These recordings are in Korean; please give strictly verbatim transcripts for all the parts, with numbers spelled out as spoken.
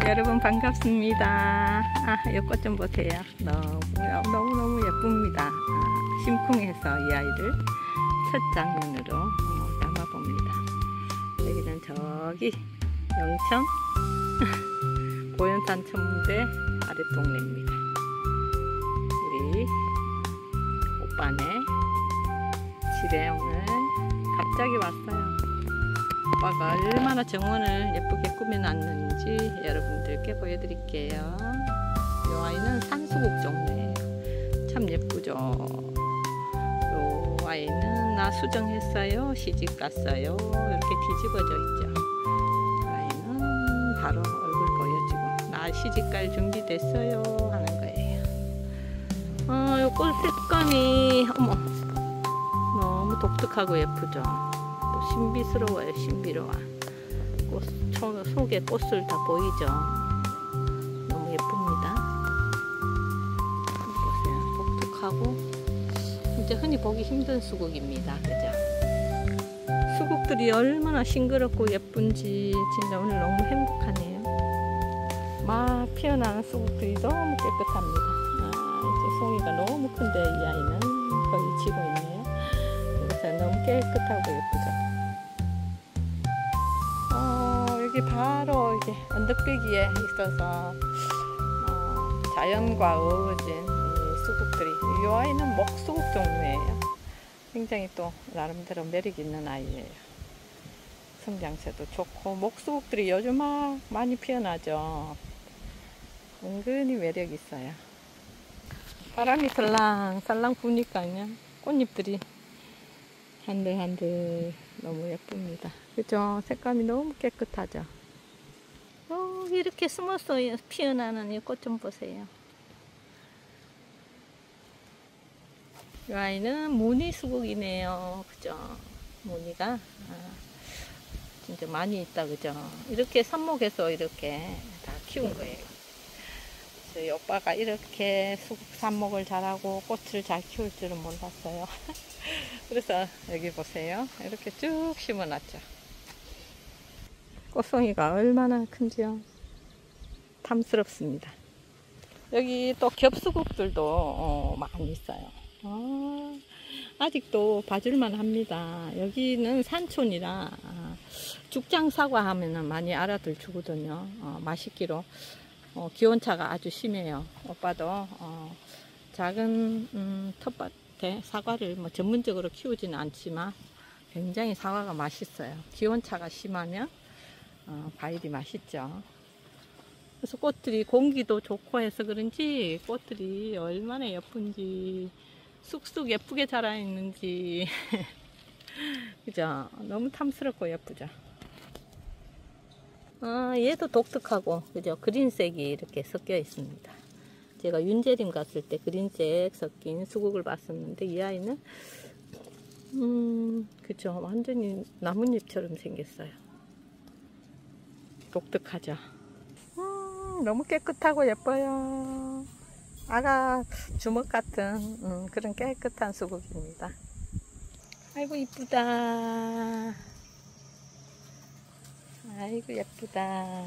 여러분 반갑습니다. 아, 이 꽃 좀 보세요. 너무 너무 너무 예쁩니다. 아, 심쿵해서 이 아이를 첫 장면으로 어, 담아봅니다. 여기는 저기 영천 고연산 천문대 아랫동네입니다. 우리 오빠네 집에 오늘 갑자기 왔어요. 오빠가 얼마나 정원을 예쁘게 꾸며놨는지 여러분들께 보여드릴게요. 이 아이는 산수국 종류예요. 참 예쁘죠. 이 아이는 나 수정했어요, 시집 갔어요, 이렇게 뒤집어져 있죠. 이 아이는 바로 얼굴 보여주고 나 시집갈 준비 됐어요 하는 거예요. 어, 이 꽃 색감이 어머 너무 독특하고 예쁘죠. 신비스러워요. 신비로워. 꽃 속에 꽃을 다 보이죠. 너무 예쁩니다. 보세요. 독특하고 이제 흔히 보기 힘든 수국입니다. 그죠? 수국들이 얼마나 싱그럽고 예쁜지 진짜 오늘 너무 행복하네요. 막 피어나는 수국들이 너무 깨끗합니다. 아, 이제 송이가 너무 큰데 이 아이는 거의 지고 있네요. 그래서 너무 깨끗하고 예쁘죠. 바로 이렇게 언덕배기에 있어서 어, 자연과 어우러진 이 수국들이, 이 아이는 목수국 종류예요. 굉장히 또 나름대로 매력 있는 아이예요. 성장세도 좋고 목수국들이 요즘 막 많이 피어나죠. 은근히 매력 있어요. 바람이 설랑설랑 부니까요 꽃잎들이 한들한들 너무 예쁩니다. 그죠? 색감이 너무 깨끗하죠. 어, 이렇게 숨어서 피어나는 이 꽃 좀 보세요. 이 아이는 무늬수국이네요. 그죠? 무늬가 아, 진짜 많이 있다. 그죠? 이렇게 삽목해서 이렇게 다 키운 거예요. 저희 오빠가 이렇게 수국 삽목을 잘하고 꽃을 잘 키울 줄은 몰랐어요. 그래서 여기 보세요. 이렇게 쭉 심어놨죠. 꽃송이가 얼마나 큰지요. 탐스럽습니다. 여기 또 겹수국들도 어, 많이 있어요. 아, 아직도 봐줄만 합니다. 여기는 산촌이라 아, 죽장사과 하면은 많이 알아들 주거든요. 어, 맛있기로 어, 기온차가 아주 심해요. 오빠도 어, 작은 음, 텃밭에 사과를 뭐 전문적으로 키우지는 않지만 굉장히 사과가 맛있어요. 기온차가 심하면 어, 과일이 맛있죠. 그래서 꽃들이 공기도 좋고 해서 그런지 꽃들이 얼마나 예쁜지 쑥쑥 예쁘게 자라 있는지 그죠? 너무 탐스럽고 예쁘죠. 아, 얘도 독특하고 그죠? 그린색이 이렇게 섞여 있습니다. 제가 윤재림 갔을 때 그린색 섞인 수국을 봤었는데 이 아이는 음 그죠? 완전히 나뭇잎처럼 생겼어요. 독특하죠? 음, 너무 깨끗하고 예뻐요. 아가 주먹 같은 음, 그런 깨끗한 수국입니다. 아이고 이쁘다. 아이고 예쁘다.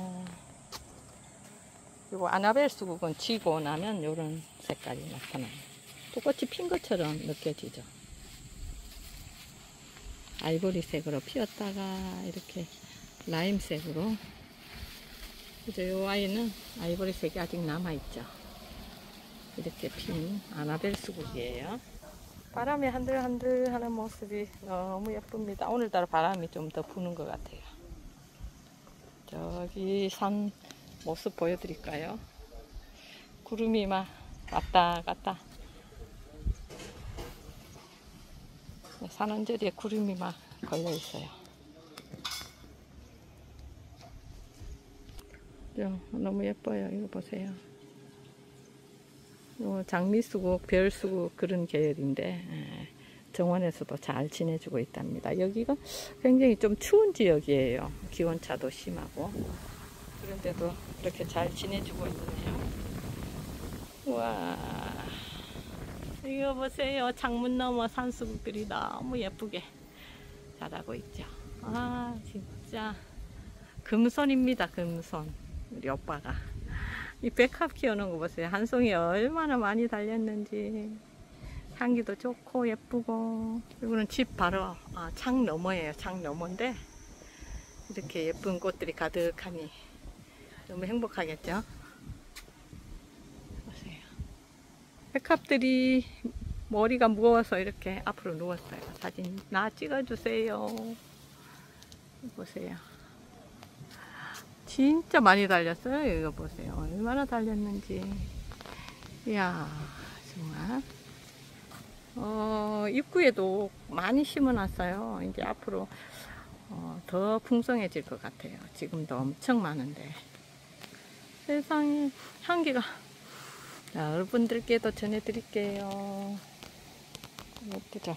그리고 아나벨 수국은 지고 나면 이런 색깔이 나타나요. 또 꽃이 핀 것처럼 느껴지죠. 아이보리색으로 피었다가 이렇게 라임색으로. 이제 이 아이는 아이보리색이 아직 남아있죠. 이렇게 핀 아나벨 수국이에요. 바람이 한들한들 하는 모습이 너무 예쁩니다. 오늘따라 바람이 좀 더 부는 것 같아요. 저기 산 모습 보여드릴까요? 구름이 막 왔다 갔다. 산 언저리에 구름이 막 걸려 있어요. 너무 예뻐요. 이거 보세요. 장미수국, 별수국 그런 계열인데 정원에서도 잘 지내주고 있답니다. 여기가 굉장히 좀 추운 지역이에요. 기온차도 심하고 그런데도 이렇게 잘 지내주고 있네요. 우와, 이거 보세요. 창문 너머 산수국들이 너무 예쁘게 자라고 있죠. 아 진짜 금손입니다. 금손. 우리 오빠가. 이 백합 키우는 거 보세요. 한 송이 얼마나 많이 달렸는지. 향기도 좋고 예쁘고. 이거는 집 바로 아, 창 너머예요. 창 너머인데 이렇게 예쁜 꽃들이 가득하니 너무 행복하겠죠? 보세요. 백합들이 머리가 무거워서 이렇게 앞으로 누웠어요. 사진 나 찍어주세요. 보세요. 진짜 많이 달렸어요. 이거 보세요. 얼마나 달렸는지. 이야, 정말. 어, 입구에도 많이 심어놨어요. 이제 앞으로 어, 더 풍성해질 것 같아요. 지금도 엄청 많은데. 세상에 향기가. 자, 여러분들께도 전해드릴게요. 예쁘죠?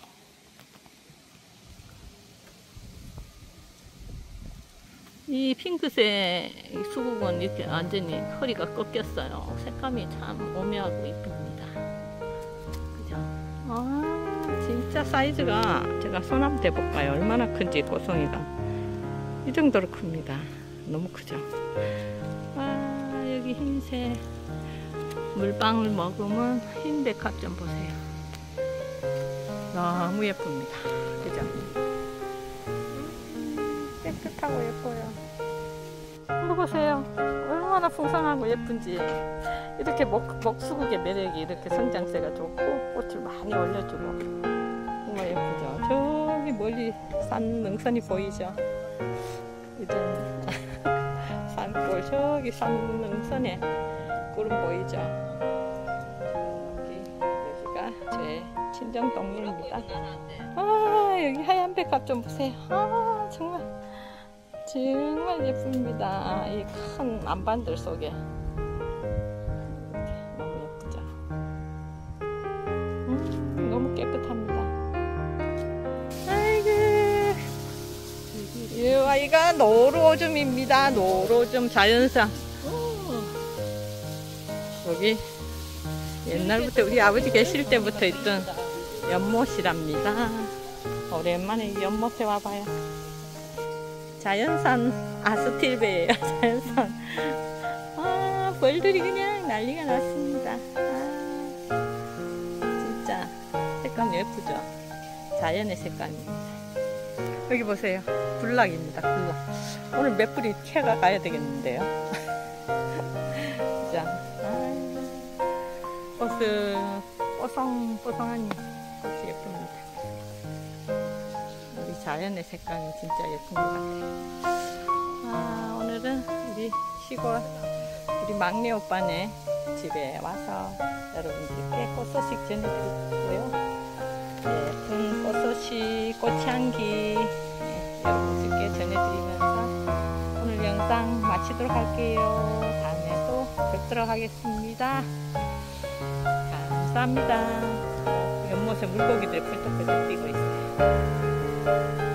이 핑크색 수국은 이렇게 완전히 허리가 꺾였어요. 색감이 참 오묘하고 이쁩니다. 그죠? 아, 진짜 사이즈가 제가 손 한번 대볼까요? 얼마나 큰지 꽃송이가. 이 정도로 큽니다. 너무 크죠? 아, 여기 흰색 물방울 머금은 흰 백합 좀 보세요. 너무 예쁩니다. 그죠? 깨끗하고 예뻐요. 한번 보세요. 얼마나 풍성하고 예쁜지. 이렇게 목, 목수국의 매력이 이렇게 성장세가 좋고 꽃을 많이 올려주고 정말 예쁘죠. 저기 멀리 산 능선이 보이죠. 이런 산골 저기 산 능선에 구름 보이죠. 여기, 여기가 제 친정 동네입니다. 아, 여기 하얀 백합 좀 보세요. 아, 정말 정말 예쁩니다. 이 큰 안반들 속에 너무 예쁘죠. 음, 너무 깨끗합니다. 아이고, 이 아이가 노로즘입니다. 노로즘 자연산. 여기 옛날부터 우리 아버지 계실 때부터 있던 연못이랍니다. 오랜만에 이 연못에 와봐요. 자연산 아스틸베예요. 자연산. 아, 벌들이 그냥 난리가 났습니다. 아, 진짜 색감 예쁘죠? 자연의 색감입니다. 여기 보세요. 군락입니다. 군락. 오늘 몇 뿌리 캐가 가야 되겠는데요. 자, 꽃을 뽀송뽀송하니 꽃이 예쁩니다. 우리 자연의 색감이 진짜 예쁜 것 같아요. 아, 오늘은 우리 시골 우리 막내 오빠네 집에 와서 여러분들께 꽃 소식 전해드리고요. 예쁜 꽃 소식, 꽃향기 네, 여러분들께 전해드리면서 오늘 영상 마치도록 할게요. 다음에 또 뵙도록 하겠습니다. 감사합니다. 연못에 물고기들 펄떡펄떡 뛰고 있어요.